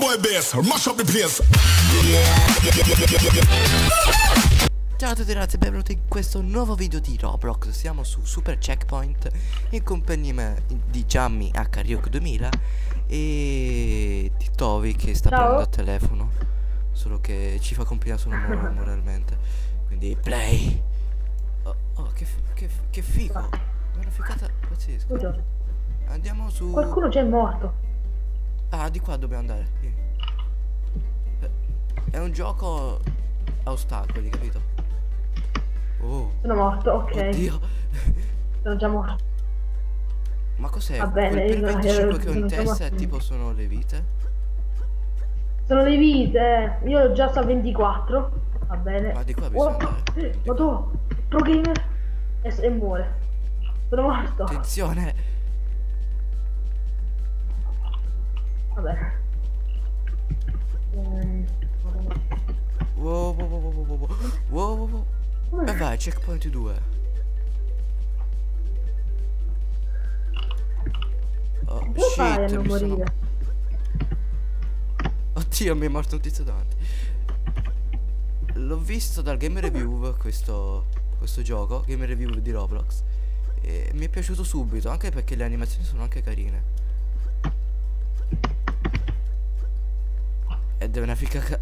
boy bass, mash up the place. Ciao a tutti ragazzi, benvenuti in questo nuovo video di Roblox. Siamo su Super Checkpoint in compagnia di Giammi H Ryuk 2000 e di Tovi che sta prendendo il telefono, solo che ci fa compagnia solo moralmente. Quindi play. Oh, che figo. È una figata pazzesca. Andiamo su. Qualcuno già è morto. Ah, di qua dobbiamo andare. È un gioco a ostacoli, capito? Oh. Sono morto, ok. Oddio. Sono già morto. Ma cos'è? Va bene, Quel per 25 che ho in sono testa è tipo sono le vite? Sono le vite. Io già sto a 24. Va bene. Ma di qua bisogna andare. Ma tu, pro gamer e muore. Sono morto. Attenzione. Va bene. Wow. E vai, checkpoint 2. Oh, Come fai a non morire? Oddio, mi è morto un tizio davanti. L'ho visto dal Game Review questo gioco, Game Review di Roblox, e mi è piaciuto subito, anche perché le animazioni sono anche carine. Ed è una ficata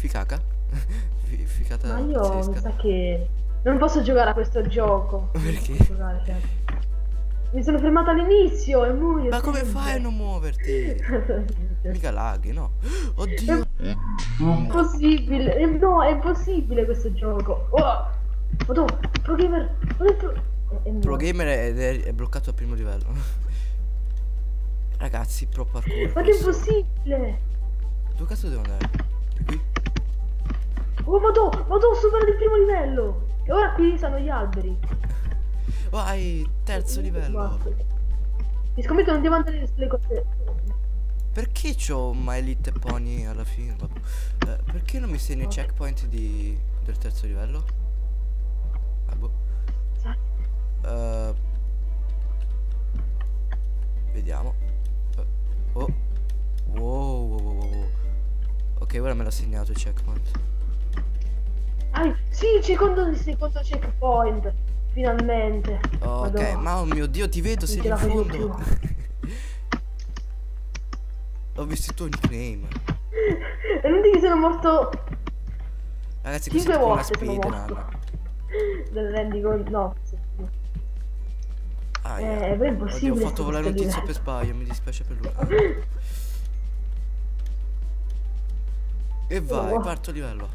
Ma io pazzesca. mi sa che non posso giocare a questo gioco. Perché? Mi sono fermata all'inizio e muoio. Ma come fai a non muoverti? Mica laghi, no? Oddio. È impossibile. No, è impossibile questo gioco. Oh. Pro gamer. Pro gamer è bloccato al primo livello. Ragazzi, pro parkour. Ma è impossibile. Dove cazzo devo andare? Di qui? Oh, ma tu supera il primo livello. E ora qui sono gli alberi. Vai, terzo livello. Mi scommetto non devo andare le cose. Perché c'ho My Little Pony alla fine? Perché non mi segna i checkpoint del terzo livello? Ah, boh. Vediamo. Wow. Ok, ora me l'ha segnato il checkpoint. Sì, secondo checkpoint. Finalmente. Ok, Madonna. ma oh mio Dio, ti vedo, sei in fondo. Ho visto il tuo nickname. E non dici che sono morto. Ragazzi, 5 questa è una volte sono speedrun. morto. Rendi conto? No. Ah, È impossibile. Oddio, ho fatto volare un tizio per sbaglio, mi dispiace per lui. E vai, quarto livello.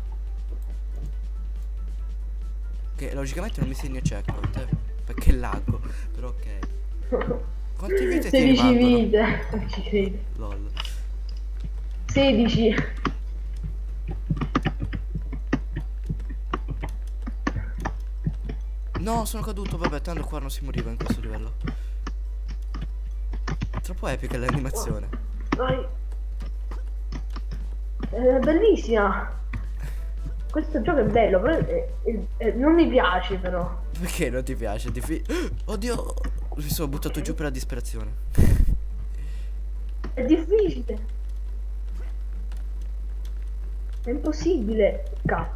Che logicamente non mi segna checkpoint, perché laggo. Però ok. Quante vite ti 16 rimangono? vite. Non ci credo. Lol. 16. No, sono caduto, vabbè, tanto qua non si moriva in questo livello. Troppo epica l'animazione. Vai. È bellissima. Questo gioco è bello, però non mi piace però. Perché non ti piace? Oddio, mi sono buttato giù per la disperazione. È difficile. È impossibile. Cazzo.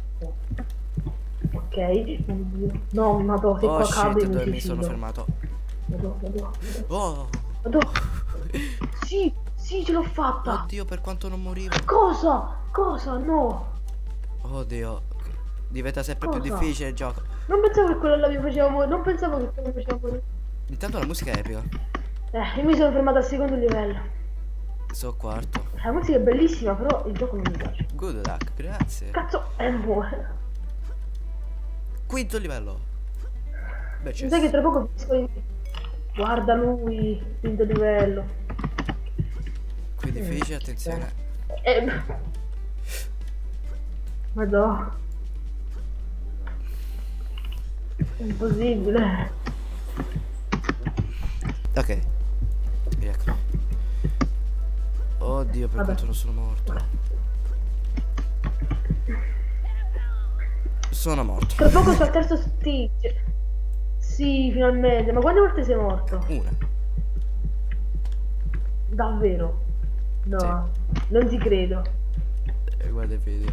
Ok. No, madonna, che qua cade Shit, mi sono fermato. Oh. Sì, ce l'ho fatta. Oddio, per quanto non morivo. Cosa? No. Oddio, diventa sempre più difficile il gioco. Non pensavo che quello là mi faceva morire. Non pensavo che quello mi faceva morire. Intanto la musica è epica. Io mi sono fermato al secondo livello. Sono quarto. La musica è bellissima, però il gioco non mi piace. Good luck, grazie. Cazzo, è buono. Quinto livello. Beh, Mi sa che tra poco finisco di... Guarda lui, quinto livello. Qui difficile, attenzione. Madonna. È impossibile. Ok. Ecco. Oddio, per quanto non sono morto. Sono morto. Tra poco sto al terzo stage. Sì, finalmente. Ma quante volte sei morto? Una. Davvero? No, non ti credo. Guarda il video.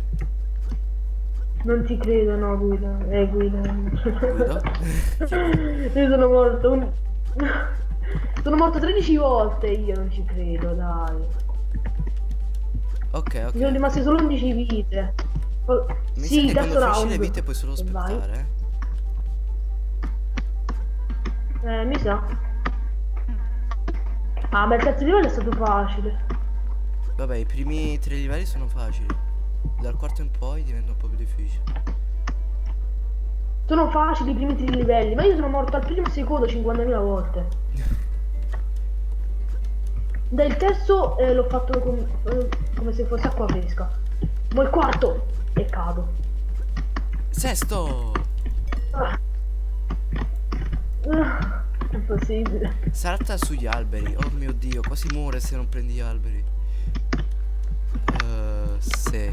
Non ti credo, no, Guido. Guido. Guido? Io sono morto. Sono morto 13 volte, io non ci credo, dai. Ok, ok. Mi sono rimaste solo 11 vite. Oh, Mi sa sì, che terzo quando finisci round. le vite puoi solo Vai. aspettare, Mi sa. Ah, ma il terzo livello è stato facile. Vabbè, i primi 3 livelli sono facili. Dal quarto in poi diventa un po' più difficile. Sono facili i primi 3 livelli, ma io sono morto al primo e secondo 50.000 volte. Dal terzo l'ho fatto come se fosse acqua fresca. Ma il quarto e cado. Sesto! Impossibile. Salta sugli alberi. Oh mio Dio, quasi muore se non prendi gli alberi. Sì.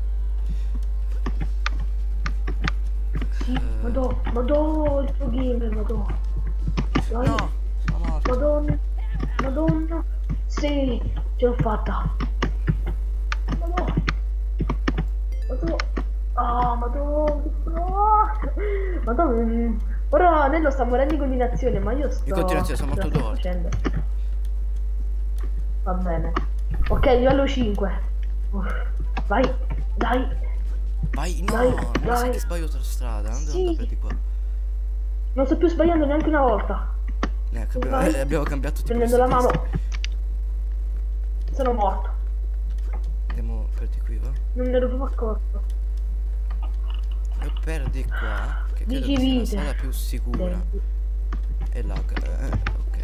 Sì, madò, il tuo gamer, madò. Dai. No, sono morto. Madonna. Sì, ce l'ho fatta. Madonna. Ora Nello sta morendo in continuazione, ma io sto... In continuazione, sono morto 2 volte. facendo. Va bene. Ok, livello 5. Vai, dai. Vai, no, Dai, mi sa dai. che sbaglio la strada, non devo Sì. andare di qua. Non sto più sbagliando neanche una volta. Vai. Abbiamo cambiato tipo Prendendo la questa mano. Sono morto. Andiamo per di qui, va? Non ne ero proprio accorto. E per di qua, che credo Dici che sia la vite. strada più sicura. E là, ok.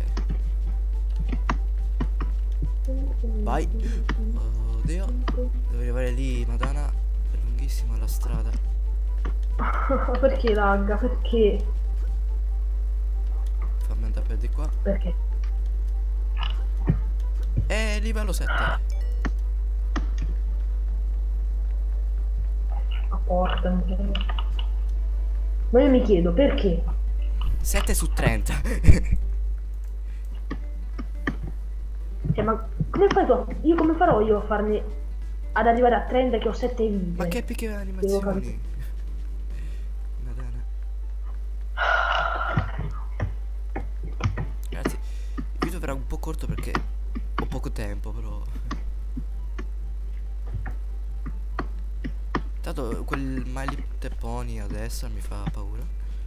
Vai. Oddio. Devo arrivare lì, madonna. È lunghissima la strada. Perché lagga? Perché? Fammi andare per di qua. Perché? E livello 7. A porta. Ma io mi chiedo perché? 7 su 30. Cioè, ma come fai tu? Io come farò io a farmi ad arrivare a 30 che ho 7 vite? Ma che epiche animazioni. Madonna. Ragazzi, il video verrà un po' corto perché ho poco tempo, però. Tanto quel My Little Pony a destra mi fa paura.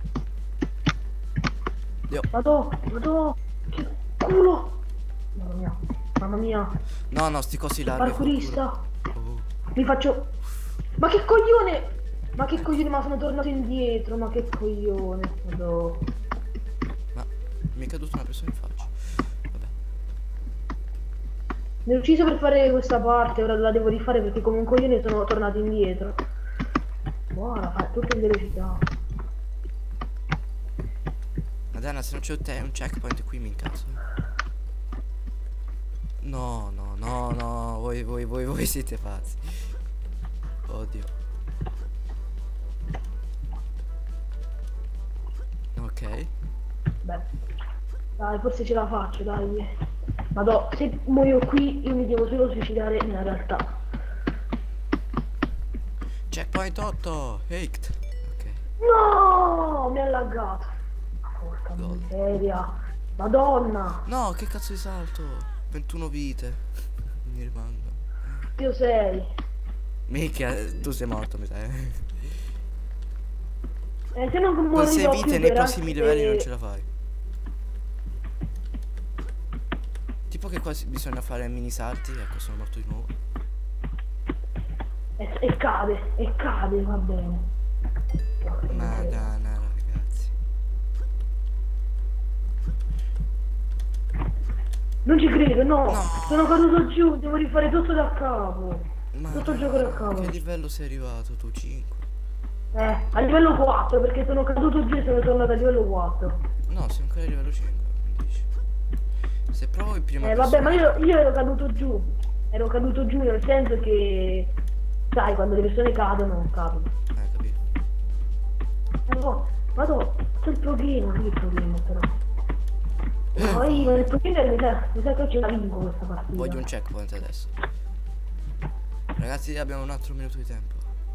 Dio. Madò, che culo! Mamma mia, No, sti cosi là. mi fa parkourista. paura. Oh. Mi faccio... Ma che coglione! Ma sono tornato indietro, ma che coglione. Madò. Ma mi è caduta una persona in faccia. Vabbè. Mi ho ucciso per fare questa parte, ora la devo rifare perché come un coglione sono tornato indietro. Buona, fa tutto in velocità. Madonna, se non c'è un checkpoint qui mi incazzo. No, voi siete pazzi. Oddio. Ok. Beh, dai, forse ce la faccio, dai. Madò, se muoio qui io mi devo solo suicidare nella realtà. Checkpoint 8. Haked. Ok. No, mi ha laggato. Porca Gol. miseria. Madonna. No, che cazzo di salto? 21 vite. Mi rimango. Io sei. Mica, tu sei morto, mi sa. Se non Con morirò 6 più vite nei per prossimi anche- livelli non ce la fai. Tipo che qua bisogna fare mini salti. Ecco, sono morto di nuovo. E cade, va bene. Porca miseria. Madonna, ragazzi. Non ci credo, no. No. Sono caduto giù, devo rifare tutto da capo. Tutto il gioco da A capo. che livello sei arrivato tu? 5? A livello 4 perché sono caduto giù e sono tornato a livello 4. No, sei ancora a livello 5. Se provo in prima Vabbè, ma persona- io ero caduto giù. Ero caduto giù nel senso che, sai, quando le persone cadono. capito. No, vado, c'è il problema, non il problema però. Poi, ma il poker mi sa che ce la vinco questa partita. Voglio un checkpoint adesso. Ragazzi, abbiamo un altro minuto di tempo.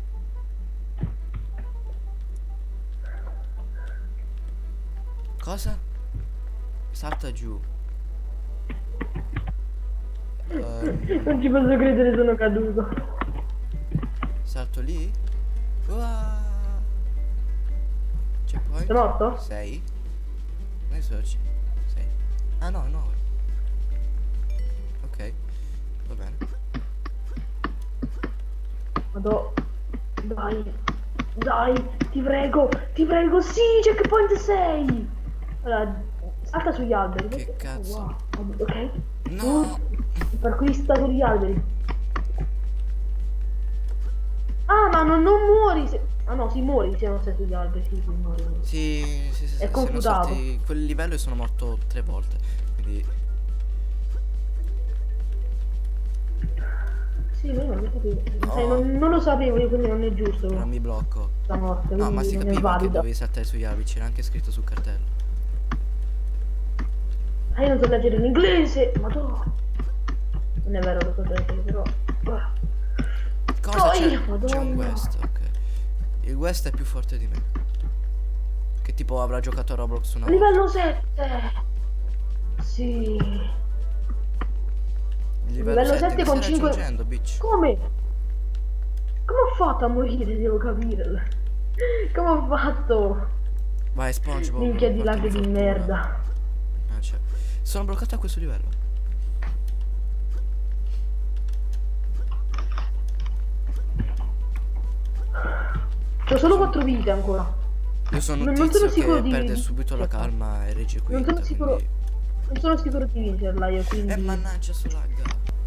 Cosa? Salta giù. Non ci posso credere, sono caduto. Salto lì. Uah. Checkpoint. Sei morto? 6. Adesso 6. Ah no, 9. Ok, va bene. Vado. Dai, ti prego, sì, checkpoint 6. Allora, salta sugli alberi. Che cazzo? Wow. Ok. No. Perquista sugli alberi. Ah, ma non muori se... Ah no, si muori se non stai sugli alberi, sì, muori. Sì, È se confutato. non salti quel livello sono morto 3 volte. Quindi Sì, ma io non lo sapevo. No. Sai, non lo sapevo, io quindi non è giusto. non mi blocco. La morte, No, ma si quindi non è capiva che valida. dovevi saltare sugli alberi, c'era anche scritto sul cartello. Ah, io non so leggere in inglese, ma tu... Non è vero, lo so leggere, però... Cosa c'è? C'è Madonna. un West, ok. Il West è più forte di me. Che tipo avrà giocato a Roblox una volta. Livello 7! Sì... Il livello 7 mi con stai 5... raggiungendo, bitch. Come? Come ho fatto a morire, devo capire. Come ho fatto? Vai, SpongeBob. Minchia di lag di fortuna. merda. Ah, c'è. Sono bloccato a questo livello. C'ho solo 4 vite ancora. Io sono un Non sono tizio sicuro che di... perde subito la calma e regge qui. Non sono sicuro... Non sono sicuro di vincerla io, quindi... mannaggia sul lag.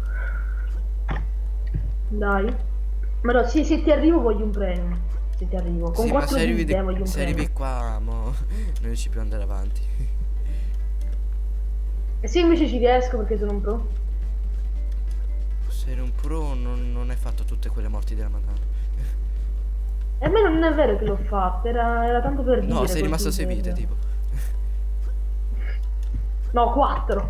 Dai. Ma no, se ti arrivo voglio un premio. Se ti arrivo. Con Sì, ma 4 se arrivi, vite voglio un se premio. arrivi qua, mo, non riesci più ad andare avanti. E se invece ci riesco perché sono un pro? Se eri un pro non hai fatto tutte quelle morti della Madonna. E a me non è vero che l'ho fatta, era tanto per dire. No, sei rimasto a 6 così, vite, tipo. No, 4.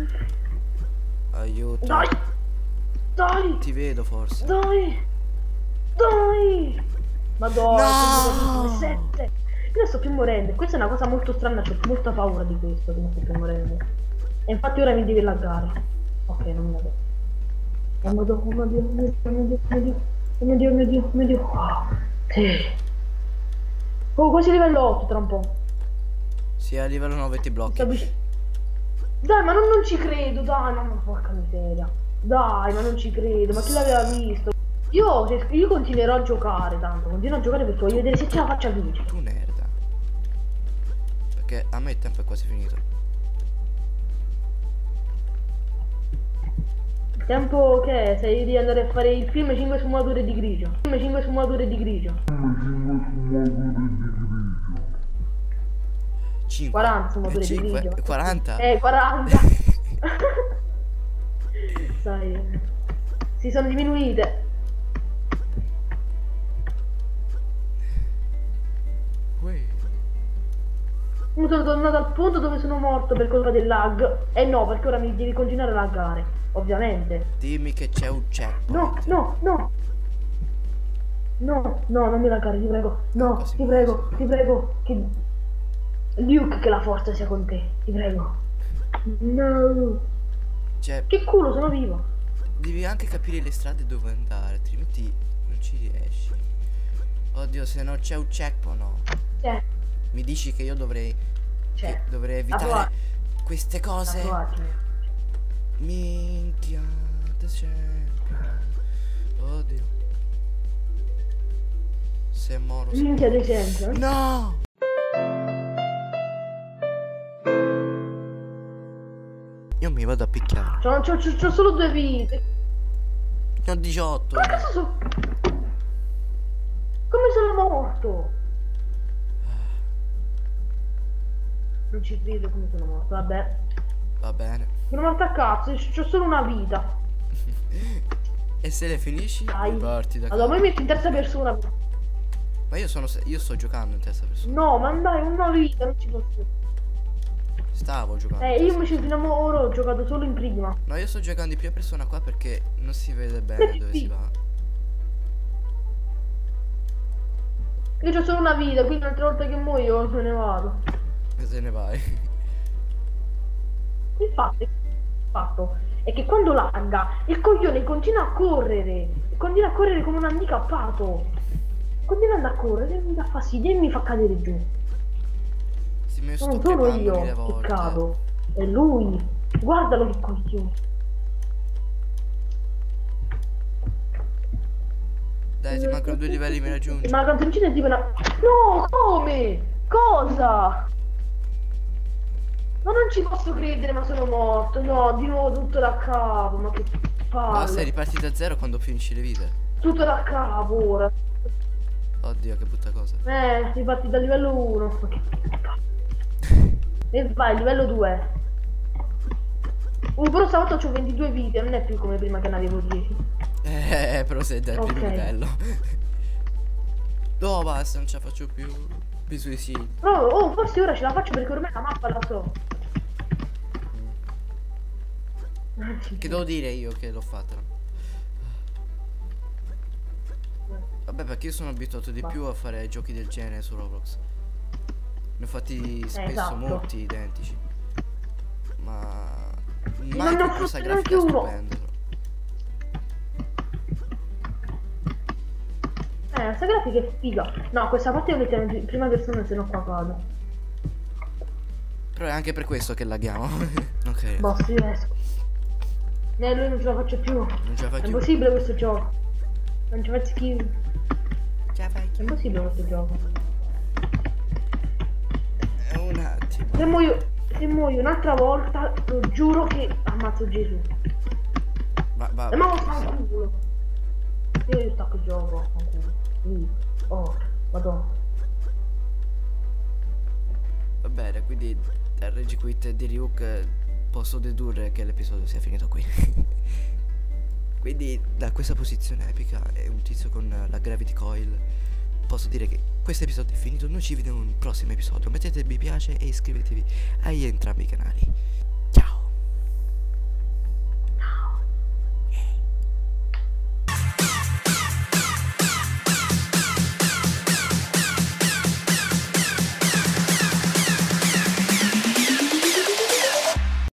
Aiuto. Dai! Dai! Ti vedo forse. Dai! Dai! Madonna, No! 7. Io sto più morendo. Questa è una cosa molto strana, ho molta paura di questo, che non sto più morendo. E infatti ora mi devi laggare. Ok, non mi laggo. Oh mio Dio, oh mio Dio, oh mio Dio, oh mio Dio, oh mio Dio, oh mio Dio, oh mio Dio. Sì. Oh, quasi livello 8 tra un po'. Sì, a livello 9 ti blocchi. Dai, ma non ci credo, dai, ma porca miseria. Dai, ma non ci credo, ma chi l'aveva visto? Io continuerò a giocare, tanto, continuo a giocare perché voglio vedere se ce la faccio a vincere. Tu nerda. Perché a me il tempo è quasi finito. Il tempo che è? Sei di andare a fare il film 5 sfumature di grigio. Film 5 sfumature di grigio. 5. 40 sfumature di grigio. 40? 40. Sai, si sono diminuite. Mi sono tornato al punto dove sono morto per colpa del lag. E no, perché ora mi devi continuare a laggare, ovviamente. Dimmi che c'è un checkpoint. No, no, no. No, no, non mi laggare, ti prego. No, Quasi ti prego, ti prego. Che... Luke, che la forza sia con te, ti prego. No. Cioè, Che culo, sono vivo. devi anche capire le strade dove andare, altrimenti non ci riesci. Oddio, se non c'è un checkpoint, no. C'è. Mi dici che io dovrei evitare Apro- queste cose? Minchia, The Champion. Oddio. Se moro. Minchia ad esempio. No! Io mi vado a picchiare. C'ho solo 2 vite. Ne ho 18. Come cazzo sono? Come sono morto? Non ci credo come sono morto, vabbè. Va bene. Sono morto a cazzo, c'ho solo una vita. E se le finisci, Dai. parti da Allora, qua. mi metto in terza persona. Ma io sto giocando in terza persona. No, ma dai, una vita, non ci posso. Stavo giocando. Io invece fino a ora ho giocato solo in prima. No, io sto giocando in prima persona qua perché non si vede bene dove si va. Io ho solo una vita, quindi un'altra volta che muoio me ne vado. E se ne vai. Il fatto è che quando larga il coglione continua a correre. Continua a correre come un handicappato. Continuando a correre mi dà fastidio e mi fa cadere giù. Sì, mi sto Non sono crepando io mille che volte. cado. È lui. Guardalo che coglione. Dai, ti mancano 2 livelli, mi raggiungi. Ma la canzoncina è tipo una... No, come? Cosa? Ma non ci posso credere, ma sono morto. No, di nuovo tutto da capo. Ma che Basta, palle. riparti da zero quando finisci le vite. Tutto da capo ora. Oddio, che brutta cosa. Riparti dal livello 1. Ma che palle. E vai, livello 2. Però stavolta ho 22 vite, non è più come prima che ne avevo 10. Però sei del primo Ok. livello. No, basta, non ce la faccio più. Mi suicido. Oh, forse ora ce la faccio perché ormai la mappa la so. Che devo dire io che l'ho fatta? Vabbè, perché io sono abituato di più a fare giochi del genere su Roblox. Ne ho fatti spesso Esatto. molti identici. Ma non mai ne ho con questa fatto neanche grafica uno. stupenda. Questa grafica è figa. No, questa parte devo mettere in prima persona, se no qua cado. Però è anche per questo che laghiamo. Ok. Boh, sì, riesco. Lui non ce la faccio più. Non ce la fai È più. impossibile questo gioco. Non ci fai schifo. Ce la fai È più. impossibile questo gioco. Un attimo. Se muoio un'altra volta, lo giuro che ammazzo Gesù. Va. E ma lo fanculo. Io stacco il gioco, fanculo. Oh, madonna. Va bene, quindi dal Rage Quit di Ryuk posso dedurre che l'episodio sia finito qui. Quindi da questa posizione epica e un tizio con la Gravity Coil posso dire che questo episodio è finito. Noi ci vediamo in un prossimo episodio. Mettete mi piace e iscrivetevi agli entrambi i canali.